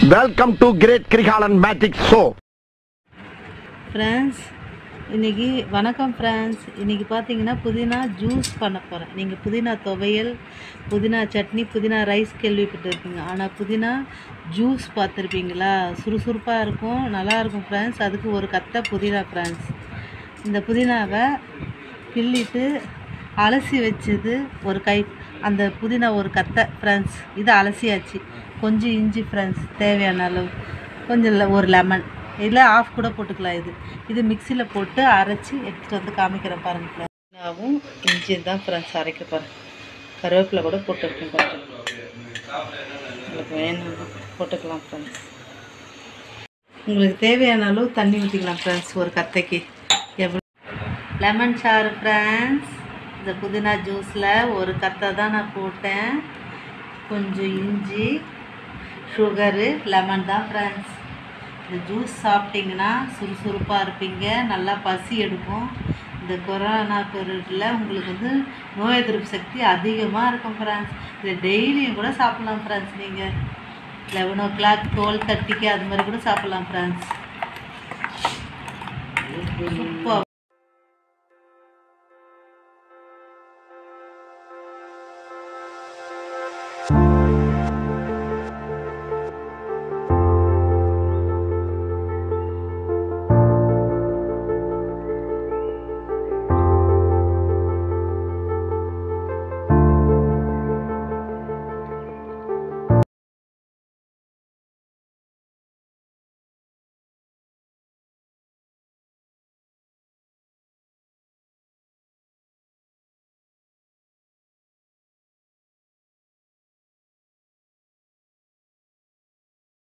Welcome to Great Krigalan Magic Show. Friends, இன்னைக்கு வணக்கம் friends. இன்னைக்கு பார்த்தீங்கன்னா புதினா ஜூஸ் பண்ண போகிறேன். நீங்கள் புதினா துவையல், புதினா சட்னி, புதினா ரைஸ் கேள்விப்பட்டிருப்பீங்க. ஆனால் புதினா ஜூஸ் பார்த்துருப்பீங்களா? சுறுசுறுப்பாக இருக்கும், நல்லாயிருக்கும் ஃப்ரெண்ட்ஸ். அதுக்கு ஒரு கத்தை புதினா ஃப்ரெண்ட்ஸ். இந்த புதினாவை கிள்ளிட்டு அலசி வச்சது ஒரு கை, அந்த புதினா ஒரு கத்தை ஃப்ரெண்ட்ஸ். இது அலசியாச்சு. கொஞ்சம் இஞ்சி ஃப்ரெண்ட்ஸ், தேவையான அளவு, கொஞ்சம் ஒரு லெமன், இதில் ஆஃப் கூட போட்டுக்கலாம். இது மிக்சியில் போட்டு அரைச்சி எடுத்துகிட்டு வந்து காமிக்கிறேன் பாருங்கள் ஃப்ரெண்ட்ஸ். புதினாவும் இஞ்சியும் தான் ஃப்ரெண்ட்ஸ் அரைக்க போகிறேன். கருவேப்பிலை கூட போட்டுருக்கேன் பாருங்கள். உங்களுக்கு வேணும் போட்டுக்கலாம் ஃப்ரெண்ட்ஸ். உங்களுக்கு தேவையான அளவு தண்ணி ஊற்றிக்கலாம் ஃப்ரெண்ட்ஸ். ஒரு கத்தைக்கு எவ்வளோ லெமன் சாறு ஃப்ரெண்ட்ஸ். இந்த புதினா ஜூஸில் ஒரு கத்தை தான் நான் போட்டேன். கொஞ்சம் இஞ்சி, சுகரு, லெமன் தான் ஃப்ரெண்ட்ஸ். இந்த ஜூஸ் சாப்பிட்டிங்கன்னா சுறுசுறுப்பாக இருப்பீங்க, நல்லா பசி எடுக்கும். இந்த கொரோனா பீரியடில் உங்களுக்கு நோய் எதிர்ப்பு சக்தி அதிகமாக இருக்கும் ஃப்ரெண்ட்ஸ். இதை டெய்லியும் கூட சாப்பிட்லாம் ஃப்ரெண்ட்ஸ். நீங்கள் 11 o'clock 12:30 அது மாதிரி கூட சாப்பிட்லாம் ஃப்ரெண்ட்ஸ். சூப்பர்.